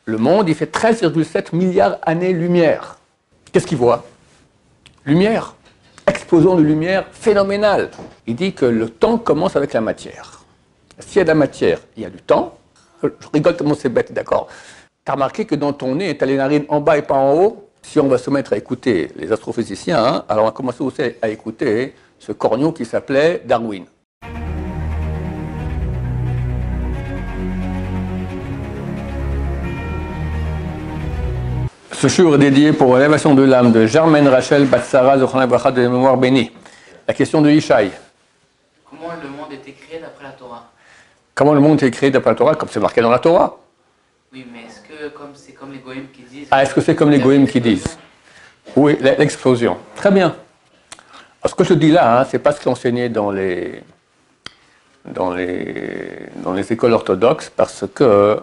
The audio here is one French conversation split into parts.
Le monde, il fait 13,7 milliards d'années-lumière. Qu'est-ce qu'il voit? Lumière. Explosion de lumière phénoménale. Il dit que le temps commence avec la matière. S'il y a de la matière, il y a du temps. Je rigole tellement c'est bête, d'accord? Tu as remarqué que dans ton nez, tu as les narines en bas et pas en haut? Si on va se mettre à écouter les astrophysiciens, hein, alors on va commencer aussi à écouter ce corneau qui s'appelait Darwin. Ce jour est dédié pour l'élévation de l'âme de Germaine Rachel Batsara Zochana Bracha de mémoire bénie. La question de Yishai. Comment le monde a été créé d'après la Torah? Comment le monde est créé d'après la Torah? Comme c'est marqué dans la Torah. Oui, mais est-ce que c'est comme les goïms qui disent? Ah, est-ce que c'est comme les goïms qui disent? Oui, l'explosion. Très bien. Alors, ce que je dis là, hein, c'est pas ce qui est enseigné dans les écoles orthodoxes, parce que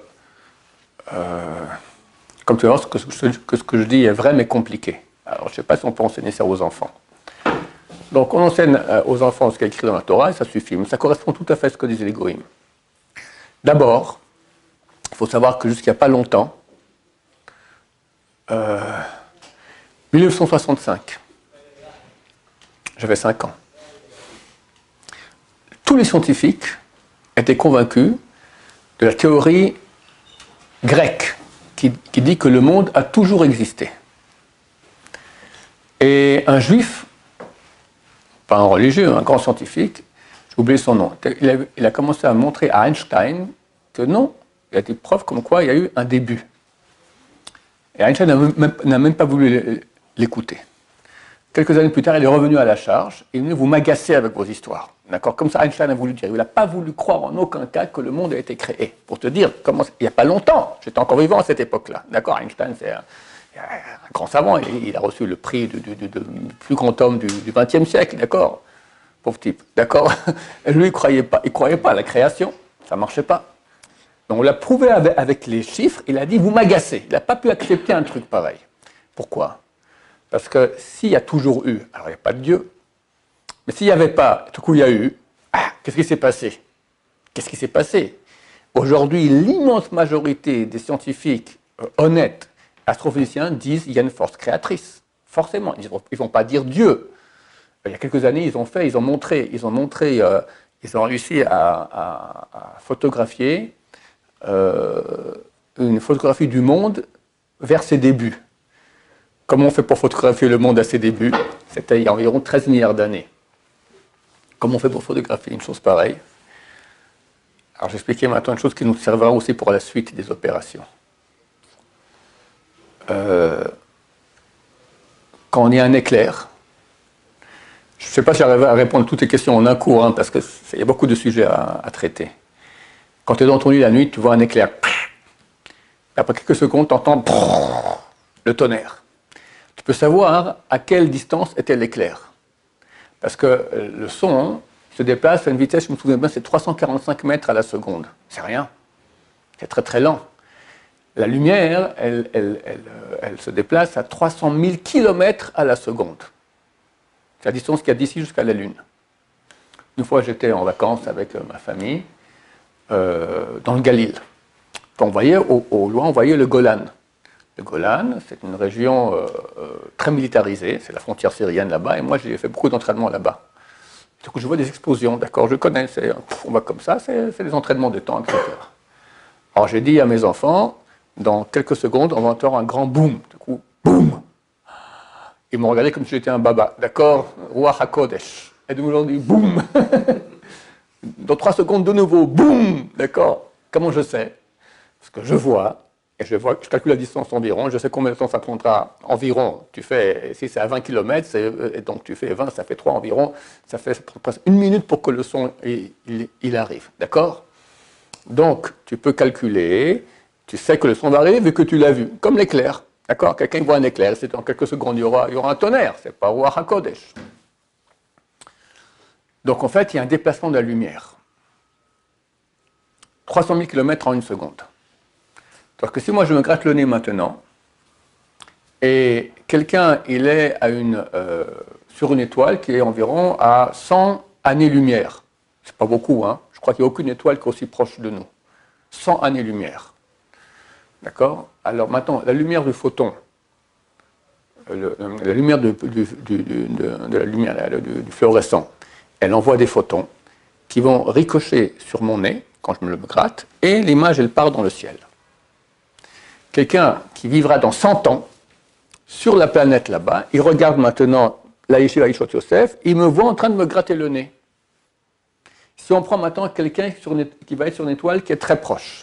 comme tu vois, ce que je dis est vrai mais compliqué. Alors, je ne sais pas si on peut enseigner ça aux enfants. Donc, on enseigne aux enfants ce qui est écrit dans la Torah et ça suffit. Mais ça correspond tout à fait à ce que disaient les goïms. D'abord, il faut savoir que jusqu'il n'y a pas longtemps, 1965, j'avais 5 ans, tous les scientifiques étaient convaincus de la théorie grecque qui dit que le monde a toujours existé. Et un juif, pas un religieux, un grand scientifique, j'ai oublié son nom, il a commencé à montrer à Einstein que non, il y a des preuves comme quoi il y a eu un début. Et Einstein n'a même pas voulu l'écouter. Quelques années plus tard, il est revenu à la charge et il est venu vous m'agacer avec vos histoires. D'accord? Comme ça, Einstein a voulu dire. Il n'a pas voulu croire en aucun cas que le monde a été créé. Pour te dire, il n'y a pas longtemps, j'étais encore vivant à cette époque-là. D'accord? Einstein, c'est un grand savant. Il a reçu le prix du plus grand homme du XXe siècle. D'accord? Pauvre type. D'accord? Lui, il ne croyait pas à la création. Ça ne marchait pas. Donc, on l'a prouvé avec les chiffres. Il a dit, vous m'agacez. Il n'a pas pu accepter un truc pareil. Pourquoi? Parce que s'il y a toujours eu, alors il n'y a pas de Dieu, mais s'il n'y avait pas, tout coup il y a eu, qu'est-ce qui s'est passé? Qu'est-ce qui s'est passé? Aujourd'hui, l'immense majorité des scientifiques honnêtes, astrophysiciens, disent qu'il y a une force créatrice. Forcément, ils ne vont pas dire Dieu. Il y a quelques années, ils ont réussi à photographier une photographie du monde vers ses débuts. Comment on fait pour photographier le monde à ses débuts? C'était il y a environ 13 milliards d'années. Comment on fait pour photographier une chose pareille? Alors j'expliquais maintenant une chose qui nous servira aussi pour la suite des opérations. Quand il y a un éclair, je ne sais pas si j'arrive à répondre à toutes les questions en un cours, hein, parce qu'il y a beaucoup de sujets à traiter. Quand tu es dans ton lit la nuit, tu vois un éclair. Après quelques secondes, tu entends le tonnerre. Tu peux savoir à quelle distance était l'éclair. Parce que le son se déplace à une vitesse, je me souviens bien, c'est 345 mètres à la seconde. C'est rien. C'est très très lent. La lumière, elle se déplace à 300 000 km à la seconde. C'est la distance qu'il y a d'ici jusqu'à la Lune. Une fois, j'étais en vacances avec ma famille dans le Galil. On voyait, au loin, on voyait le Golan. Le Golan, c'est une région très militarisée, c'est la frontière syrienne là-bas, et moi j'ai fait beaucoup d'entraînements là-bas. Du coup, je vois des explosions, d'accord, je connais, on va comme ça, c'est des entraînements de temps, etc. Alors j'ai dit à mes enfants, dans quelques secondes, on va entendre un grand boum. Du coup, boum. Ils m'ont regardé comme si j'étais un baba, d'accord, Roi HaKodesh. Et donc ils ont dit boum. Dans 3 secondes de nouveau, boum, d'accord. Comment je sais? Parce que je vois. Et je calcule la distance environ, je sais combien de temps ça prendra environ. Si c'est à 20 km, et donc tu fais 20, ça fait 3 environ, ça fait presque 1 minute pour que le son il arrive. D'accord? Donc, tu peux calculer, tu sais que le son va arriver vu que tu l'as vu, comme l'éclair. D'accord? Quelqu'un voit un éclair, c'est en quelques secondes, il y aura un tonnerre, c'est pas Roi HaKodesh. Donc, en fait, il y a un déplacement de la lumière. 300 000 km en 1 seconde. Parce que si moi je me gratte le nez maintenant, et quelqu'un il est sur une étoile qui est environ à 100 années-lumière, c'est pas beaucoup, hein, je crois qu'il n'y a aucune étoile qui est aussi proche de nous, 100 années-lumière. D'accord? Alors maintenant, la lumière du photon, la lumière du fluorescent, elle envoie des photons qui vont ricocher sur mon nez quand je me le gratte, et l'image, elle part dans le ciel. Quelqu'un qui vivra dans 100 ans, sur la planète là-bas, il regarde maintenant la Yeshiva Yishot Yosef, il me voit en train de me gratter le nez. Si on prend maintenant quelqu'un qui va être sur une étoile qui est très proche,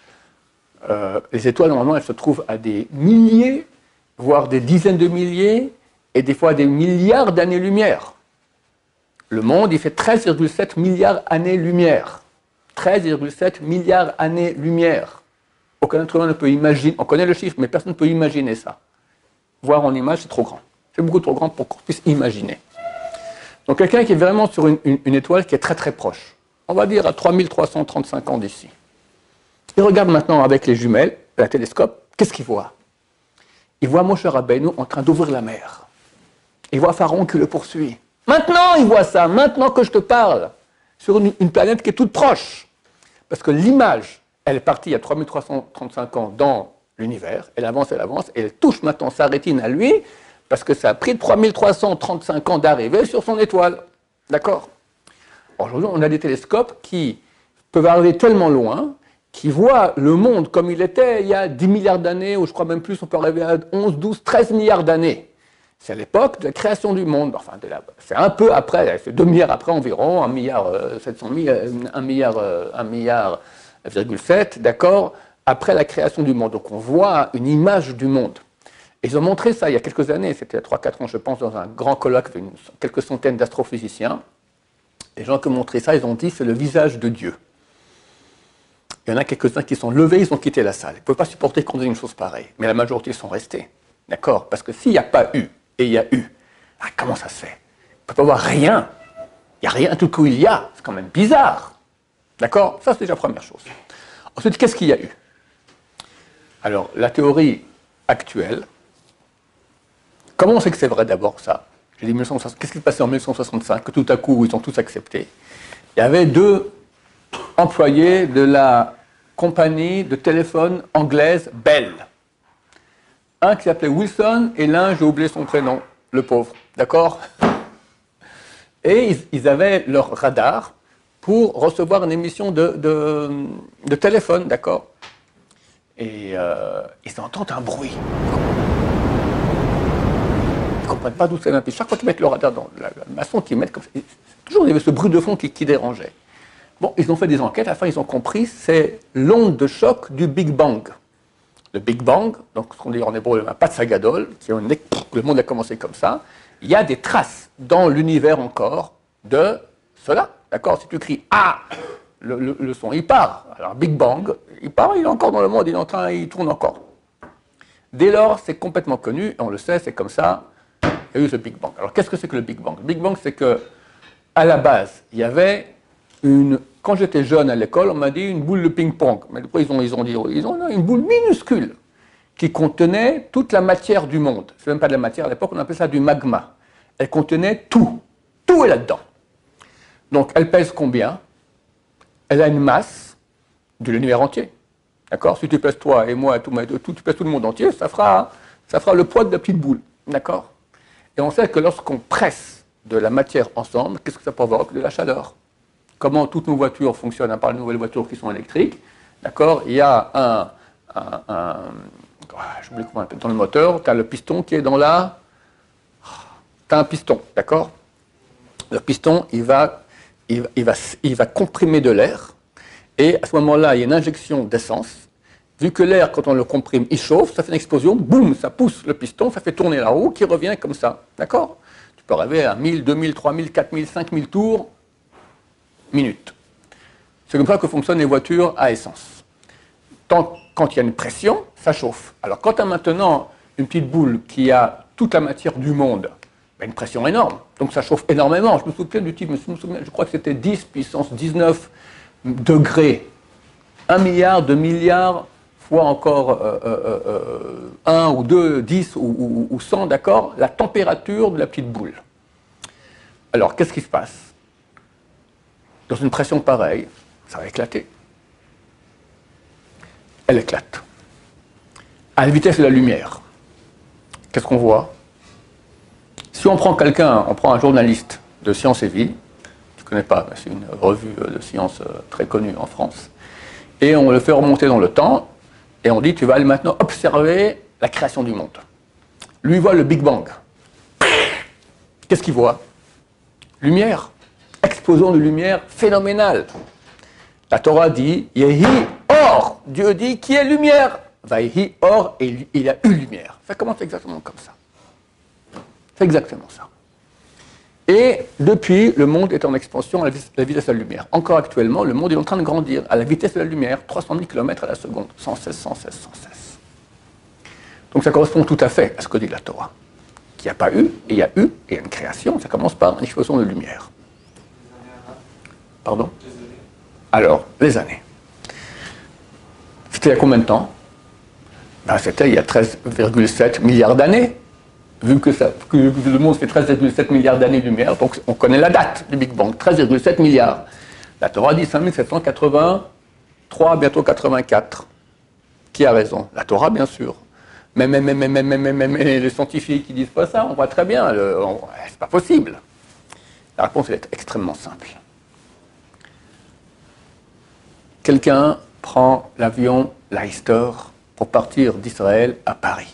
les étoiles, normalement, elles se trouvent à des milliers, voire des dizaines de milliers, et des fois des milliards d'années-lumière. Le monde, il fait 13,7 milliards d'années-lumière. 13,7 milliards d'années-lumière. Aucun être humain ne peut imaginer, on connaît le chiffre, mais personne ne peut imaginer ça. Voir en image, c'est trop grand. C'est beaucoup trop grand pour qu'on puisse imaginer. Donc quelqu'un qui est vraiment sur une étoile qui est très très proche, on va dire à 3335 ans d'ici. Il regarde maintenant avec les jumelles, la télescope, qu'est-ce qu'il voit? Il voit Moshe Rabbeinu en train d'ouvrir la mer. Il voit Pharaon qui le poursuit. Maintenant, il voit ça, maintenant que je te parle, sur une planète qui est toute proche. Parce que l'image, elle est partie il y a 3335 ans dans l'univers, elle avance, et elle touche maintenant sa rétine à lui, parce que ça a pris 3335 ans d'arriver sur son étoile. D'accord? Aujourd'hui, on a des télescopes qui peuvent arriver tellement loin, qui voient le monde comme il était il y a 10 milliards d'années, ou je crois même plus, on peut arriver à 11, 12, 13 milliards d'années. C'est à l'époque de la création du monde. Enfin, c'est un peu après, c'est 2 milliards après environ, 1 milliard 700 000, 1 milliard, 7, d'accord, après la création du monde. Donc on voit une image du monde. Et ils ont montré ça il y a quelques années, c'était il y a 3-4 ans, je pense, dans un grand colloque avec quelques centaines d'astrophysiciens. Les gens qui ont montré ça, ils ont dit c'est le visage de Dieu. Il y en a quelques-uns qui sont levés, ils ont quitté la salle. Ils ne pouvaient pas supporter qu'on dise une chose pareille. Mais la majorité sont restés. D'accord? Parce que s'il n'y a pas eu, et il y a eu, comment ça se fait? Il ne peut pas y avoir rien. Il n'y a rien tout coup il y a. C'est quand même bizarre. D'accord? Ça, c'est déjà la première chose. Ensuite, qu'est-ce qu'il y a eu? Alors, la théorie actuelle, comment on sait que c'est vrai d'abord ça? J'ai dit 1960. Qu'est-ce qui s'est passé en 1965, que tout à coup, ils ont tous accepté? Il y avait 2 employés de la compagnie de téléphone anglaise Bell. Un qui s'appelait Wilson et l'un, j'ai oublié son prénom, le pauvre, d'accord? Et ils avaient leur radar pour recevoir une émission de téléphone, d'accord? Et ils entendent un bruit. Ils ne comprennent pas d'où ça vient. Puis chaque fois qu'ils mettent le radar dans la maçon qu'ils mettent comme ça, toujours il y avait ce bruit de fond qui dérangeait. Bon, ils ont fait des enquêtes, à la fin ils ont compris, c'est l'onde de choc du Big Bang. Le Big Bang, donc ce qu'on dit en hébreu, un Patsa Gadol, le monde a commencé comme ça. Il y a des traces dans l'univers encore de cela. D'accord? Si tu cries « Ah !», le son, il part. Alors Big Bang, il part, il est encore dans le monde, il tourne encore. Dès lors, c'est complètement connu, et on le sait, c'est comme ça, il y a eu ce Big Bang. Alors qu'est-ce que c'est que le Big Bang? Le Big Bang, c'est que à la base, il y avait quand j'étais jeune à l'école, on m'a dit une boule de ping-pong. Mais après, ils ont dit une boule minuscule qui contenait toute la matière du monde. C'est même pas de la matière, à l'époque, on appelait ça du magma. Elle contenait tout. Tout est là-dedans. Donc, elle pèse combien? Elle a une masse de l'univers entier. D'accord? Si tu pèses toi et moi, tu pèses tout le monde entier, ça fera le poids de la petite boule. D'accord? Et on sait que lorsqu'on presse de la matière ensemble, qu'est-ce que ça provoque? De la chaleur. Comment toutes nos voitures fonctionnent, à part les nouvelles voitures qui sont électriques, d'accord? Il y a j'oublie comment on appelle, dans le moteur, tu as le piston qui est dans la... Tu as un piston, d'accord? Le piston, il va comprimer de l'air, et à ce moment-là, il y a une injection d'essence. Vu que l'air, quand on le comprime, il chauffe, ça fait une explosion, boum, ça pousse le piston, ça fait tourner la roue qui revient comme ça, d'accord? Tu peux arriver à 1000, 2000, 3000, 4000, 5000 tours minutes. C'est comme ça que fonctionnent les voitures à essence. Quand il y a une pression, ça chauffe. Alors quand tu as maintenant une petite boule qui a toute la matière du monde, ben une pression énorme, donc ça chauffe énormément. Je me souviens du type, je crois que c'était 10 puissance 19 degrés. 1 milliard, 2 milliards, fois encore 1 ou 2, 10 ou 100, d'accord, la température de la petite boule. Alors, qu'est-ce qui se passe? Dans une pression pareille, ça va éclater. Elle éclate. à la vitesse de la lumière, qu'est-ce qu'on voit? Si on prend quelqu'un, on prend un journaliste de Science et Vie, je ne connais pas, c'est une revue de science très connue en France, et on le fait remonter dans le temps, et on dit tu vas aller maintenant observer la création du monde. Lui voit le Big Bang. Qu'est-ce qu'il voit? Lumière, explosion de lumière phénoménale. La Torah dit Yehi Or, Dieu dit qui est lumière? Vayehi Or, et il y a eu lumière. Ça commence exactement comme ça. C'est exactement ça. Et depuis, le monde est en expansion à la vitesse de la lumière. Encore actuellement, le monde est en train de grandir à la vitesse de la lumière, 300 000 km à la seconde, sans cesse, sans cesse, sans cesse. Donc ça correspond tout à fait à ce que dit la Torah. Qu'il n'y a pas eu, et il y a eu, et il y a une création, ça commence par une explosion de lumière. Pardon? Alors, les années. C'était il y a combien de temps? Ben, c'était il y a 13,7 milliards d'années. Vu que le monde fait 13,7 milliards d'années-lumière, donc on connaît la date du Big Bang, 13,7 milliards. La Torah dit 5783, bientôt 84. Qui a raison? La Torah, bien sûr. Mais les scientifiques qui disent pas ça, on voit très bien, c'est pas possible. La réponse est extrêmement simple. Quelqu'un prend l'avion Leicester pour partir d'Israël à Paris.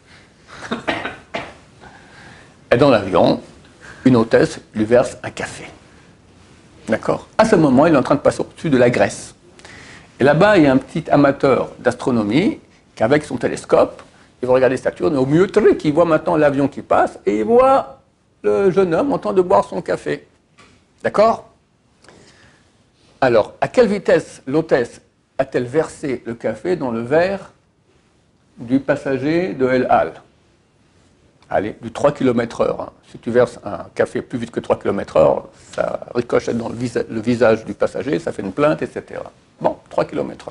Et dans l'avion, une hôtesse lui verse un café. D'accord? À ce moment, il est en train de passer au-dessus de la Grèce. Et là-bas, il y a un petit amateur d'astronomie qui, avec son télescope, il va regarder Saturne, et au milieu de il voit maintenant l'avion qui passe, et il voit le jeune homme en train de boire son café. D'accord? Alors, à quelle vitesse l'hôtesse a-t-elle versé le café dans le verre du passager de El Al? Allez, du 3 km/h. Si tu verses un café plus vite que 3 km/h, ça ricochette dans le visage du passager, ça fait une plainte, etc. Bon, 3 km/h.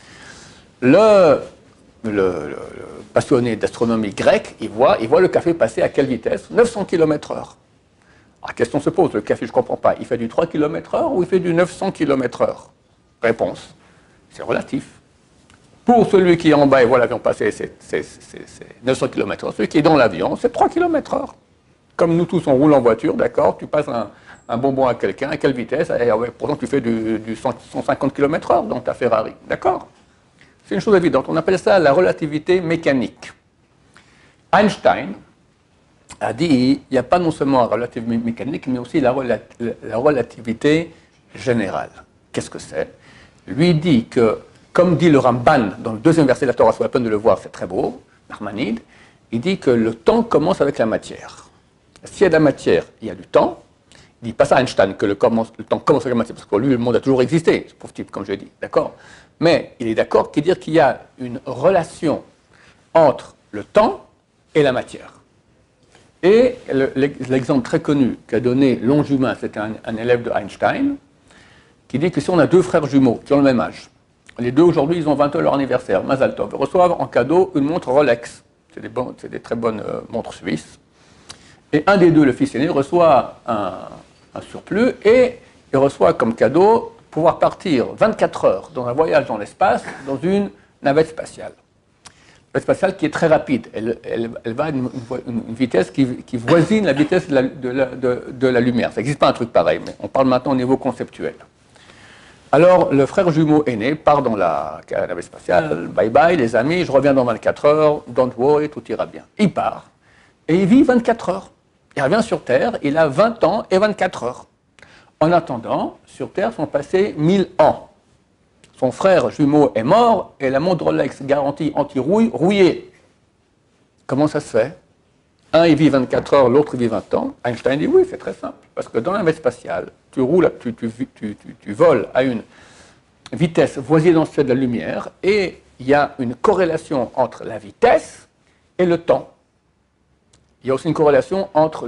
Le passionné d'astronomie grecque, il voit le café passer à quelle vitesse? 900 km/h. La question se pose, le café, je ne comprends pas, il fait du 3 km/h ou il fait du 900 km/h? Réponse, c'est relatif. Pour celui qui est en bas et voit l'avion passer, c'est 900 km/h. Celui qui est dans l'avion, c'est 3 km/h. Comme nous tous, on roule en voiture, d'accord? Tu passes un bonbon à quelqu'un, à quelle vitesse? Et pourtant, tu fais du 150 km/h dans ta Ferrari, d'accord? C'est une chose évidente. On appelle ça la relativité mécanique. Einstein a dit il n'y a pas non seulement la relativité mécanique, mais aussi la relativité générale. Qu'est-ce que c'est? Lui dit que, comme dit le Ramban dans le deuxième verset de la Torah, sur la peine de le voir, c'est très beau, Nachmanide, il dit que le temps commence avec la matière. S'il y a de la matière, il y a du temps. Il ne dit pas ça à Einstein, que le temps commence avec la matière, parce que pour lui, le monde a toujours existé, ce pauvre type, comme je l'ai dit, d'accord? Mais il est d'accord qu'il dit qu'il y a une relation entre le temps et la matière. Et l'exemple très connu qu'a donné Longjumin, c'était un élève de Einstein, qui dit que si on a deux frères jumeaux qui ont le même âge, les deux aujourd'hui, ils ont 20 ans leur anniversaire, Mazal Tov, ils reçoivent en cadeau une montre Rolex, c'est des très bonnes montres suisses, et un des deux, le fils aîné, reçoit un surplus et il reçoit comme cadeau pouvoir partir 24 heures dans un voyage dans l'espace, dans une navette spatiale. Une navette spatiale qui est très rapide. Elle va à une vitesse qui voisine la vitesse de la lumière. Ça n'existe pas un truc pareil, mais on parle maintenant au niveau conceptuel. Alors, le frère jumeau aîné part dans la navette spatiale, bye bye les amis, je reviens dans 24 heures, don't worry, tout ira bien. Il part, et il vit 24 heures. Il revient sur Terre, il a 20 ans et 24 heures. En attendant, sur Terre sont passés 1000 ans. Son frère jumeau est mort et la montre Rolex garantie anti-rouille rouillée. Comment ça se fait? Un, il vit 24 heures, l'autre, il vit 20 ans. Einstein dit oui, c'est très simple. Parce que dans la navette spatiale, tu voles à une vitesse voisine dans celle de la lumière et il y a une corrélation entre la vitesse et le temps. Il y a aussi une corrélation entre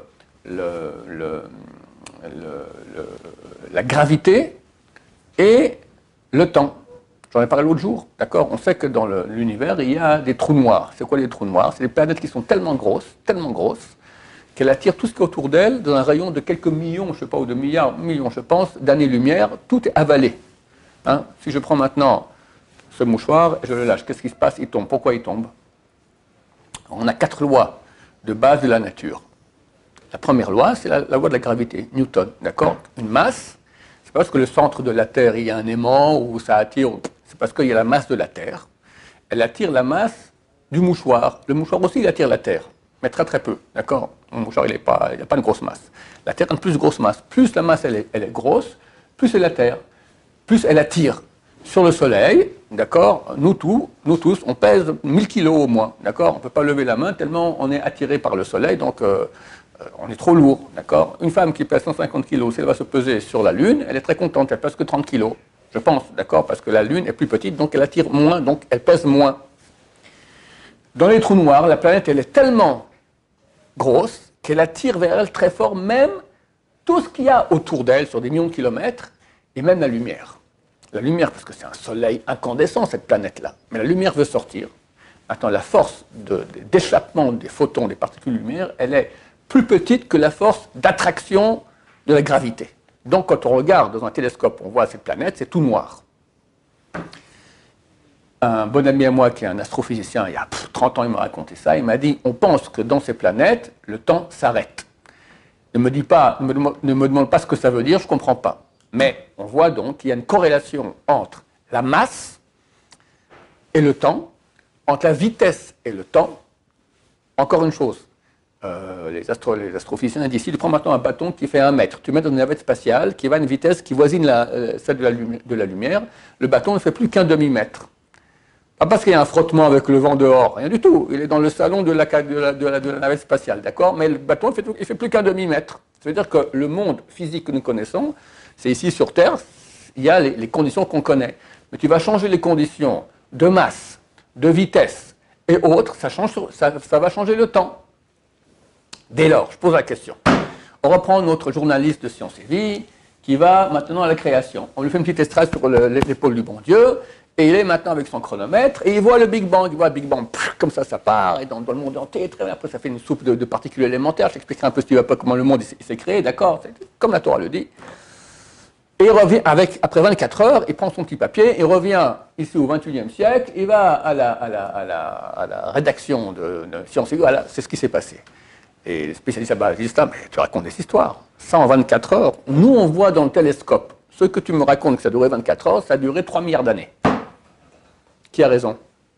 la gravité et le temps. J'en ai parlé l'autre jour, d'accord? On sait que dans l'univers, il y a des trous noirs. C'est quoi les trous noirs? C'est des planètes qui sont tellement grosses, qu'elles attirent tout ce qui est autour d'elles dans un rayon de quelques millions, je ne sais pas, ou de millions, je pense, d'années-lumière. Tout est avalé. Hein? Si je prends maintenant ce mouchoir et je le lâche. Qu'est-ce qui se passe? Il tombe. Pourquoi il tombe? On a 4 lois de base de la nature. La première loi, c'est la loi de la gravité, Newton, d'accord? Une masse, c'est pas parce que le centre de la Terre, il y a un aimant ou ça attire, c'est parce qu'il y a la masse de la Terre. Elle attire la masse du mouchoir. Le mouchoir aussi, il attire la Terre, mais très très peu, d'accord? Le mouchoir, il n'a pas une grosse masse. La Terre a une plus grosse masse. Plus la masse, elle est grosse, plus c'est la Terre. Plus elle attire sur le Soleil, d'accord? Nous tous, on pèse 1000 kilos au moins, d'accord? On ne peut pas lever la main tellement on est attiré par le Soleil, donc on est trop lourd, d'accord? Une femme qui pèse 150 kilos, si elle va se peser sur la Lune, elle est très contente, elle pèse que 30 kilos, je pense, d'accord? Parce que la Lune est plus petite, donc elle attire moins, donc elle pèse moins. Dans les trous noirs, la planète, elle est tellement grosse qu'elle attire vers elle très fort même tout ce qu'il y a autour d'elle sur des millions de kilomètres, et même la lumière. La lumière, parce que c'est un soleil incandescent, cette planète-là. Mais la lumière veut sortir. Maintenant, la force d'échappement des photons, des particules de lumière, elle est plus petite que la force d'attraction de la gravité. Donc, quand on regarde dans un télescope, on voit cette planète, c'est tout noir. Un bon ami à moi, qui est un astrophysicien, il y a 30 ans, il m'a raconté ça. Il m'a dit, on pense que dans ces planètes, le temps s'arrête. Ne me demande pas ce que ça veut dire, je ne comprends pas. Mais on voit donc qu'il y a une corrélation entre la masse et le temps, entre la vitesse et le temps. Encore une chose, les astrophysiciens disent, si tu prends maintenant un bâton qui fait 1 mètre, tu mets dans une navette spatiale qui va à une vitesse qui voisine celle de la lumière, le bâton ne fait plus qu'un demi-mètre. Pas parce qu'il y a un frottement avec le vent dehors, rien du tout. Il est dans le salon de la navette spatiale, d'accord? Mais le bâton, il ne fait plus qu'un demi-mètre. Ça veut dire que le monde physique que nous connaissons, c'est ici sur Terre, il y a les conditions qu'on connaît. Mais tu vas changer les conditions de masse, de vitesse et autres, ça va changer le temps. Dès lors, je pose la question. On reprend notre journaliste de Sciences et Vie qui va maintenant à la création. On lui fait une petite estrade sur l'épaule du bon Dieu. Et il est maintenant avec son chronomètre, et il voit le Big Bang, il voit le Big Bang, comme ça part, et dans le monde entier, très bien, après ça fait une soupe de particules élémentaires, je t'expliquerai un peu si tu ne vois pas comment le monde s'est créé, d'accord, comme la Torah le dit. Et il revient, après 24 heures, il prend son petit papier, il revient ici au XXIe siècle, il va à la rédaction de Sciences et Vie, voilà, c'est ce qui s'est passé. Et les spécialistes là-bas disent, ah, mais tu racontes des histoires, ça en 24 heures, nous on voit dans le télescope, ce que tu me racontes que ça durait 24 heures, ça a duré 3 milliards d'années. Qui a raison?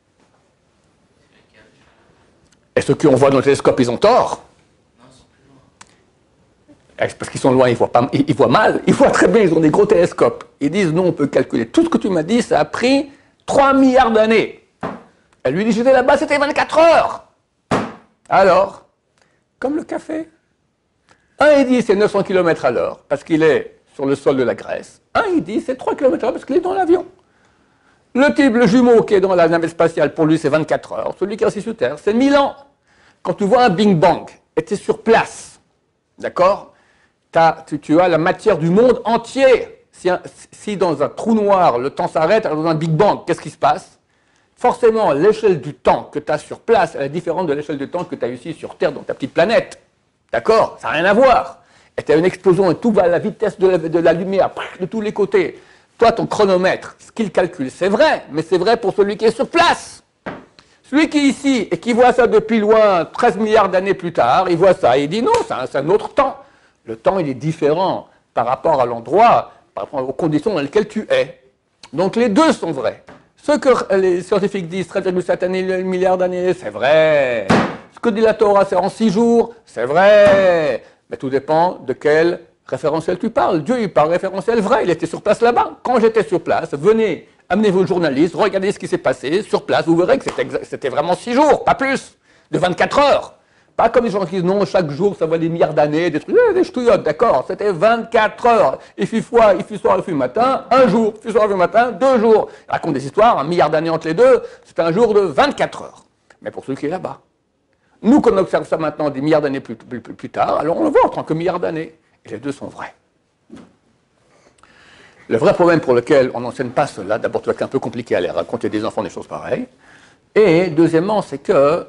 Et ceux qu'on voit dans le télescope, ils ont tort? Non, ils sont plus loin. Parce qu'ils sont loin, ils voient mal. Ils voient très bien, ils ont des gros télescopes. Ils disent, non, on peut calculer. Tout ce que tu m'as dit, ça a pris 3 milliards d'années. Elle lui dit, j'étais là-bas, c'était 24 heures. Alors, comme le café. Un, il dit, c'est 900 km à l'heure, parce qu'il est sur le sol de la Grèce. Un, il dit, c'est 3 km à l'heure, parce qu'il est dans l'avion. Le type, le jumeau qui est dans la navette spatiale, pour lui, c'est 24 heures. Celui qui est resté sur Terre, c'est 1000 ans. Quand tu vois un Big Bang, et tu es sur place, d'accord? Tu as la matière du monde entier. Si dans un trou noir, le temps s'arrête, alors dans un Big Bang, qu'est-ce qui se passe? Forcément, l'échelle du temps que tu as sur place, elle est différente de l'échelle du temps que tu as ici sur Terre, dans ta petite planète. D'accord? Ça n'a rien à voir. Et tu as une explosion, et tout va à la vitesse de la lumière, de tous les côtés. Toi, ton chronomètre, ce qu'il calcule, c'est vrai, mais c'est vrai pour celui qui est sur place. Celui qui est ici et qui voit ça depuis loin, 13 milliards d'années plus tard, il voit ça et il dit non, c'est un autre temps. Le temps, il est différent par rapport à l'endroit, par rapport aux conditions dans lesquelles tu es. Donc les deux sont vrais. Ce que les scientifiques disent, 13,7 milliards d'années, c'est vrai. Ce que dit la Torah, c'est en 6 jours, c'est vrai. Mais tout dépend de quel référentiel tu parles. Dieu, il parle référentiel vrai, il était sur place là-bas. Quand j'étais sur place, venez, amenez vos journalistes, regardez ce qui s'est passé sur place, vous verrez que c'était vraiment 6 jours, pas plus, de 24 heures. Pas comme les gens qui disent non, chaque jour, ça va des milliards d'années, des trucs, des ch'touillottes, d'accord, c'était 24 heures. Il fut soir, il fut matin, un jour, il fut soir, il fut matin, 2 jours. Il raconte des histoires, 1 milliard d'années entre les deux, c'est un jour de 24 heures. Mais pour celui qui est là-bas. Nous, quand on observe ça maintenant des milliards d'années plus tard, alors on le voit en tant que milliards d'années. Et les deux sont vrais. Le vrai problème pour lequel on n'enseigne pas cela, d'abord, c'est un peu compliqué à aller raconter des enfants des choses pareilles. Et deuxièmement, c'est que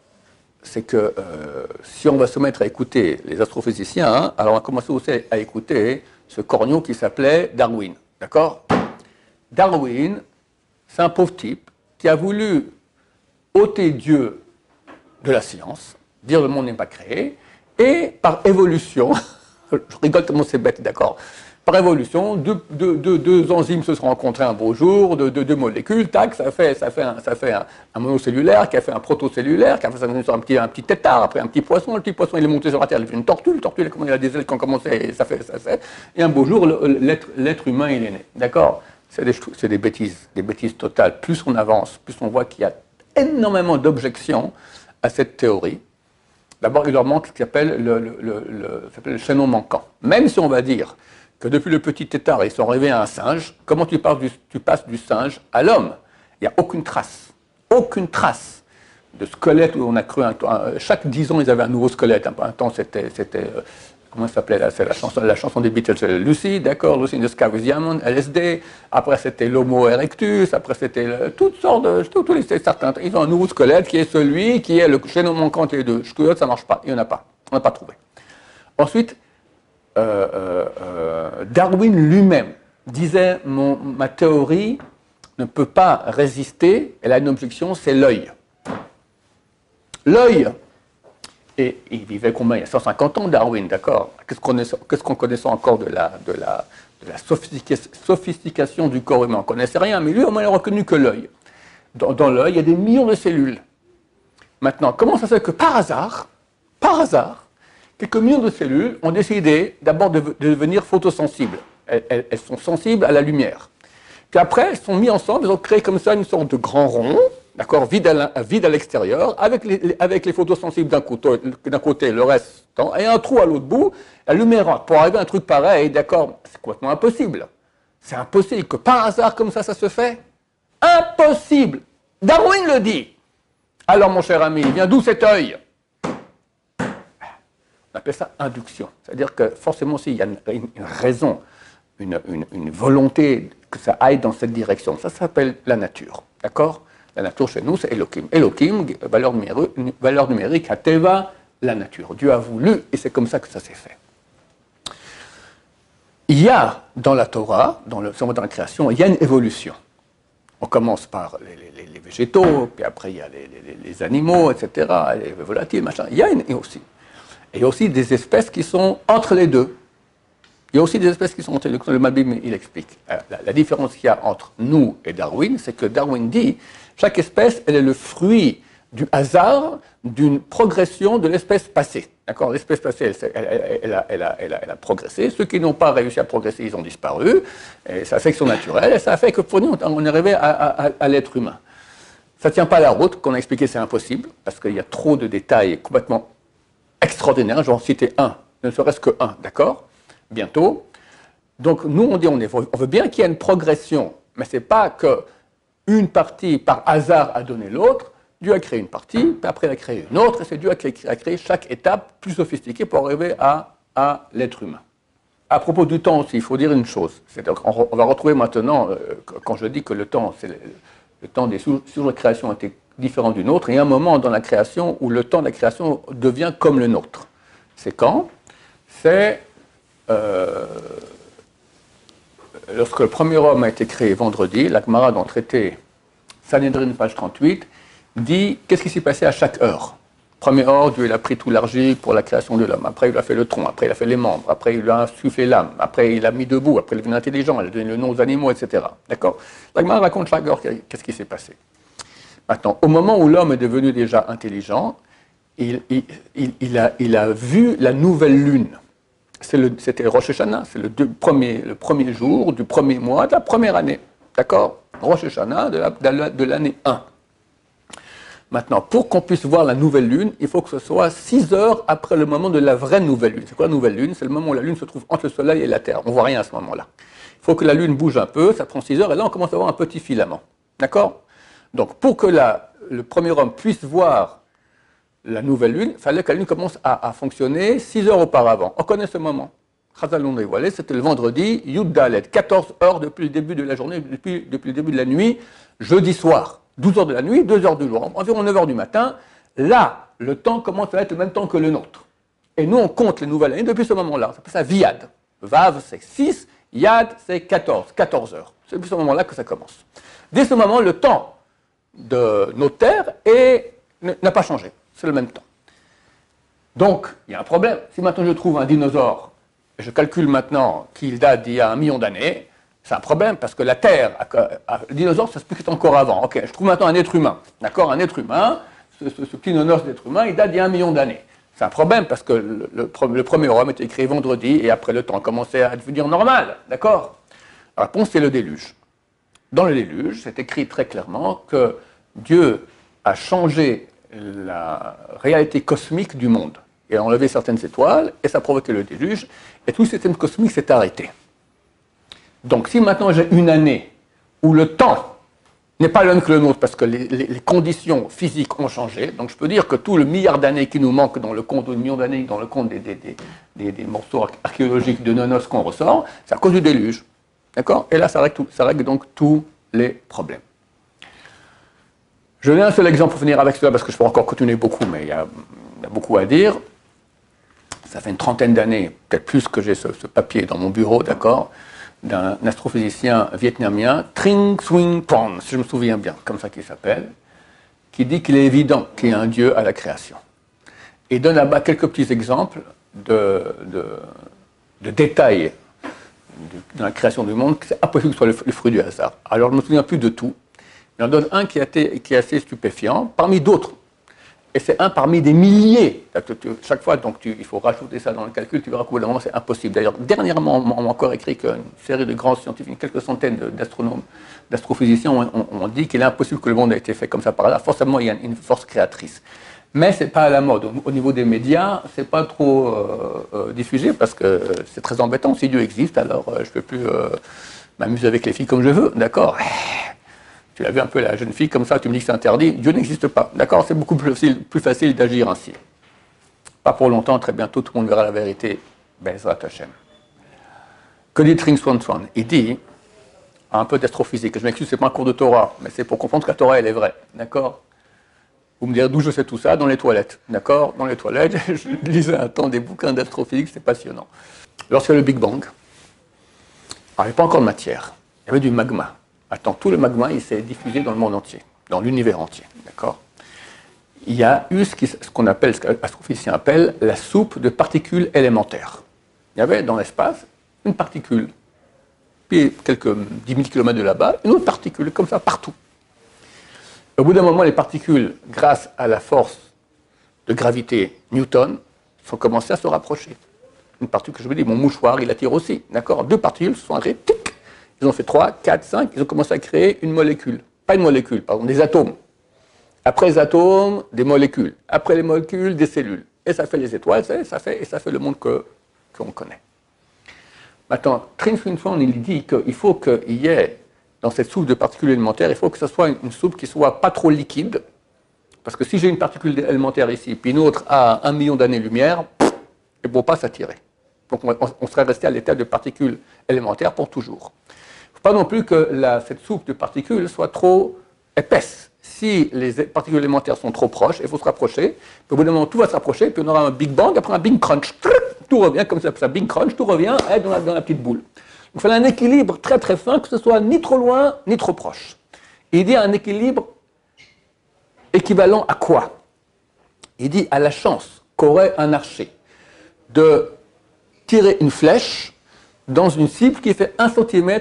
si on va se mettre à écouter les astrophysiciens, alors on va commencer aussi à écouter ce corneau qui s'appelait Darwin. D'accord? Darwin, c'est un pauvre type qui a voulu ôter Dieu de la science, dire le monde n'est pas créé, et par évolution, je rigole tellement c'est bête, d'accord, par évolution, deux enzymes se sont rencontrées un beau jour, deux molécules, tac, ça fait un monocellulaire, qui a fait un protocellulaire, qui a fait un petit tétard, après un petit poisson, le petit poisson il est monté sur la terre, il a fait une tortue, il a des ailes qui ont commencé, et ça fait, et un beau jour, l'être humain il est né, d'accord. C'est des bêtises totales. Plus on avance, plus on voit qu'il y a énormément d'objections à cette théorie. D'abord, il leur manque ce qui s'appelle le chaînon manquant. Même si on va dire que depuis le petit tétard, ils sont arrivés à un singe, comment tu passes du singe à l'homme? Il n'y a aucune trace de squelette où on a cru chaque 10 ans, ils avaient un nouveau squelette. Un temps, c'était comment ça s'appelait là? C'est la chanson des Beatles, Lucy, d'accord, Lucy in the Sky with Diamond, LSD. Après, c'était l'Homo erectus. Après, c'était toutes sortes de. Certains. Ils ont un nouveau squelette qui est celui qui est le chaînon manquant entre les deux. Squelette, ça ne marche pas. Il n'y en a pas. On n'a pas trouvé. Ensuite, Darwin lui-même disait ma théorie ne peut pas résister. Elle a une objection, c'est l'œil. L'œil. Et il vivait combien? Il y a 150 ans, Darwin, d'accord? Qu'est-ce qu'on connaissait encore de la sophistication du corps humain? On ne connaissait rien, mais lui, au moins, il n'a reconnu que l'œil. Dans l'œil, il y a des millions de cellules. Maintenant, comment ça se fait que par hasard, quelques millions de cellules ont décidé d'abord de devenir photosensibles? Elles sont sensibles à la lumière. Puis après, elles sont mises ensemble, elles ont créé comme ça une sorte de grand rond, d'accord, vide à l'extérieur, avec les photosensibles d'un côté, le reste, et un trou à l'autre bout, la lumière rentre. Pour arriver à un truc pareil, d'accord, c'est complètement impossible. C'est impossible que par hasard, comme ça se fait. Impossible. Darwin le dit. Alors, mon cher ami, il vient d'où cet œil? On appelle ça induction. C'est-à-dire que forcément, s'il y a une raison, une volonté que ça aille dans cette direction, ça s'appelle la nature. D'accord? La nature chez nous, c'est Elohim. Elohim, valeur numérique, Hateva, la nature. Dieu a voulu, et c'est comme ça que ça s'est fait. Il y a dans la Torah, dans la création, il y a une évolution. On commence par les végétaux, puis après il y a les animaux, etc., les volatiles, machin. Il y a aussi des espèces qui sont entre les deux. Il y a aussi des espèces qui sont entre les deux. Le Malbim, il explique. La différence qu'il y a entre nous et Darwin, c'est que Darwin dit chaque espèce, elle est le fruit du hasard d'une progression de l'espèce passée. D'accord? L'espèce passée, elle a progressé. Ceux qui n'ont pas réussi à progresser, ils ont disparu. Et ça fait que c'est naturel. Et ça fait que pour nous, on est arrivé à l'être humain. Ça ne tient pas la route. Qu'on a expliqué, c'est impossible, parce qu'il y a trop de détails complètement extraordinaires. Je vais en citer un, ne serait-ce que un, d'accord? Bientôt. Donc, nous, on dit, on veut bien qu'il y ait une progression, mais ce n'est pas qu'une partie, par hasard, a donné l'autre. Dieu a créé une partie, puis après il a créé une autre, et c'est Dieu qui a créé chaque étape plus sophistiquée pour arriver à l'être humain. À propos du temps aussi, il faut dire une chose. On va retrouver maintenant, quand je dis que le temps, le temps des sources de création était différent du nôtre, il y a un moment dans la création où le temps de la création devient comme le nôtre. C'est quand? C'est lorsque le premier homme a été créé vendredi, la Gemara dans le traité Sanhedrin, page 38, dit qu'est-ce qui s'est passé à chaque heure. Première heure, Dieu il a pris tout l'argile pour la création de l'homme. Après, il a fait le tronc. Après, il a fait les membres. Après, il a insufflé l'âme. Après, il a mis debout. Après, il est devenu intelligent. Il a donné le nom aux animaux, etc. D'accord? La Gemara raconte chaque heure qu'est-ce qui s'est passé. Maintenant, au moment où l'homme est devenu déjà intelligent, il a vu la nouvelle lune. C'était Rosh Hashanah, c'est le premier jour du premier mois de la première année. D'accord? Rosh Hashanah de l'année 1. Maintenant, pour qu'on puisse voir la nouvelle lune, il faut que ce soit 6 heures après le moment de la vraie nouvelle lune. C'est quoi la nouvelle lune? C'est le moment où la lune se trouve entre le soleil et la terre. On ne voit rien à ce moment-là. Il faut que la lune bouge un peu, ça prend 6 heures, et là on commence à voir un petit filament. D'accord? Donc pour que le premier homme puisse voir la nouvelle lune, il fallait que la lune commence à fonctionner 6 heures auparavant. On connaît ce moment. Chazal l'ont dévoilé, c'était le vendredi, Yud Dalet, 14 heures depuis le début de la journée, depuis le début de la nuit, jeudi soir. 12 heures de la nuit, 2 heures du jour, environ 9 heures du matin. Là, le temps commence à être le même temps que le nôtre. Et nous, on compte les nouvelles années depuis ce moment-là. On appelle ça Viad. Vav, c'est 6, Yad, c'est 14 heures. C'est depuis ce moment-là que ça commence. Dès ce moment, le temps de nos terres n'a pas changé. C'est le même temps. Donc, il y a un problème. Si maintenant je trouve un dinosaure, et je calcule maintenant qu'il date d'il y a 1 million d'années, c'est un problème parce que la Terre, le dinosaure, ça se peut que c'était encore avant. Ok, je trouve maintenant un être humain. D'accord, un être humain, ce petit nonos d'être humain, il date d'il y a 1 million d'années. C'est un problème parce que le premier homme était écrit vendredi et après le temps commençait à devenir normal. D'accord? La réponse, c'est le déluge. Dans le déluge, c'est écrit très clairement que Dieu a changé la réalité cosmique du monde. Il a enlevé certaines étoiles et ça a provoqué le déluge et tout le système cosmique s'est arrêté. Donc si maintenant j'ai une année où le temps n'est pas le même que le nôtre parce que les conditions physiques ont changé, donc je peux dire que tout le milliard d'années qui nous manque dans le compte, ou le million d'années dans le compte des morceaux archéologiques de Nonos qu'on ressort, c'est à cause du déluge. D'accord? Et là, ça règle donc tous les problèmes. Je donne un seul exemple pour finir avec cela, parce que je peux encore continuer beaucoup, mais il y a beaucoup à dire. Ça fait une trentaine d'années, peut-être plus, que j'ai ce papier dans mon bureau, d'accord, d'un astrophysicien vietnamien, Trinh Xuyen Tran, si je me souviens bien, comme ça qu'il s'appelle, qui dit qu'il est évident qu'il y a un Dieu à la création. Et donne là-bas quelques petits exemples de détails dans la création du monde, que c'est impossible que ce soit le fruit du hasard. Alors je ne me souviens plus de tout. Il en donne un qui est assez stupéfiant, parmi d'autres. Et c'est un parmi des milliers. Chaque fois, donc, il faut rajouter ça dans le calcul, tu verras qu'au bout d'un moment, c'est impossible. D'ailleurs, dernièrement, on m'a encore écrit qu'une série de grands scientifiques, quelques centaines d'astronomes, d'astrophysiciens, ont dit qu'il est impossible que le monde ait été fait comme ça par là. Forcément, il y a une force créatrice. Mais ce n'est pas à la mode. Au niveau des médias, ce n'est pas trop diffusé parce que c'est très embêtant. Si Dieu existe, alors je ne peux plus m'amuser avec les filles comme je veux. D'accord? Tu l'as vu un peu, la jeune fille, comme ça, tu me dis que c'est interdit. Dieu n'existe pas. D'accord? C'est beaucoup plus facile d'agir ainsi. Pas pour longtemps, très bientôt, tout le monde verra la vérité. Bezrat Hashem. Que dit Trinh Xuyen Tran? Il dit, un peu d'astrophysique, je m'excuse, ce n'est pas un cours de Torah, mais c'est pour comprendre que la Torah, elle est vraie. D'accord? Vous me direz d'où je sais tout ça? Dans les toilettes. D'accord? Dans les toilettes, je lisais un temps des bouquins d'astrophysique, c'est passionnant. Lorsqu'il y a le Big Bang, il n'y avait pas encore de matière, il y avait du magma. Attends, tout le magma, il s'est diffusé dans le monde entier, dans l'univers entier, d'accord? Il y a eu ce qu'on appelle, ce que l'astrophysicien appelle la soupe de particules élémentaires. Il y avait dans l'espace une particule, puis quelques 10 000 km de là-bas, une autre particule, comme ça, partout. Au bout d'un moment, les particules, grâce à la force de gravité Newton, sont commencées à se rapprocher. Une particule, je vous dis, mon mouchoir, il attire aussi, d'accord? Deux particules se sont arrêtées, tic. Ils ont fait 3, 4, 5, ils ont commencé à créer une molécule. Pas une molécule, pardon, des atomes. Après les atomes, des molécules. Après les molécules, des cellules. Et ça fait les étoiles, ça fait le monde qu'on connaît. Maintenant, Trinh Xuyen Tran, il dit qu'il faut qu'il y ait, dans cette soupe de particules élémentaires, il faut que ce soit une soupe qui ne soit pas trop liquide. Parce que si j'ai une particule élémentaire ici, puis une autre à 1 million d'années-lumière, elle ne peut pas s'attirer. Donc on serait resté à l'état de particules élémentaires pour toujours. Pas non plus que cette soupe de particules soit trop épaisse. Si les particules élémentaires sont trop proches, il faut se rapprocher. Puis au bout d'un moment, tout va se rapprocher, puis on aura un Big Bang, après un Big Crunch. Tout revient comme ça, Big Crunch, tout revient dans la petite boule. Il faut un équilibre très très fin, que ce soit ni trop loin, ni trop proche. Il dit un équilibre équivalent à quoi? Il dit à la chance qu'aurait un archer de tirer une flèche dans une cible qui fait 1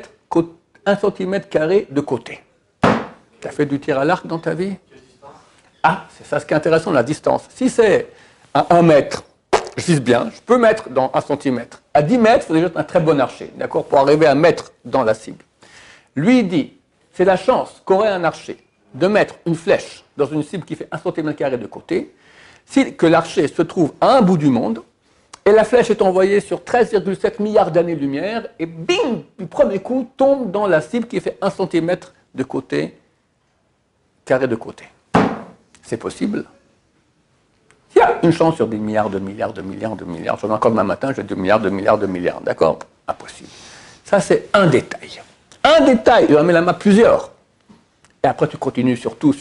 cm carré de côté. Tu as fait du tir à l'arc dans ta vie? Ah, c'est ça ce qui est intéressant, la distance. Si c'est à 1 mètre, je vise bien, je peux mettre dans 1 cm. À 10 mètres, il faut déjà être un très bon archer, d'accord, pour arriver à mettre dans la cible. Lui, il dit, c'est la chance qu'aurait un archer de mettre une flèche dans une cible qui fait 1 cm carré de côté, que l'archer se trouve à un bout du monde, et la flèche est envoyée sur 13,7 milliards d'années-lumière, et bing, du premier coup, tombe dans la cible qui fait 1 cm de côté, carré de côté. C'est possible. Il y a une chance sur des milliards de milliards de milliards de milliards. J'en ai encore demain matin, j'ai 2 milliards de milliards de milliards. D'accord? Impossible. Ça, c'est un détail. Un détail, il en met la main plusieurs. Et après, tu continues sur tout.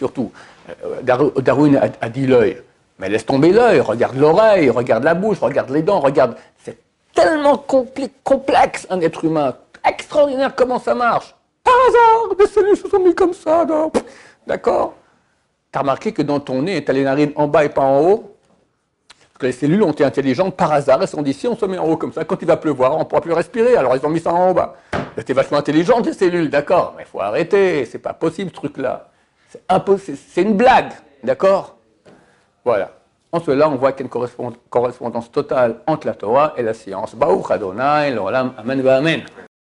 Darwin a dit l'œil. Mais laisse tomber l'œil, regarde l'oreille, regarde la bouche, regarde les dents, regarde. C'est tellement complexe, un être humain. Extraordinaire comment ça marche. hasard, des cellules se sont mises comme ça. D'accord? Tu as remarqué que dans ton nez, tu as les narines en bas et pas en haut? Parce que les cellules ont été intelligentes par hasard. Elles se sont dit, si on se met en haut comme ça, quand il va pleuvoir, on ne pourra plus respirer. Alors ils ont mis ça en bas. C'était vachement intelligent, les cellules, d'accord? Mais il faut arrêter. C'est pas possible, ce truc-là. C'est impossible. C'est une blague, d'accord? Voilà. En cela, on voit qu'il y a une correspondance totale entre la Torah et la science. Baruch Adonai, l'olam, amen, amen.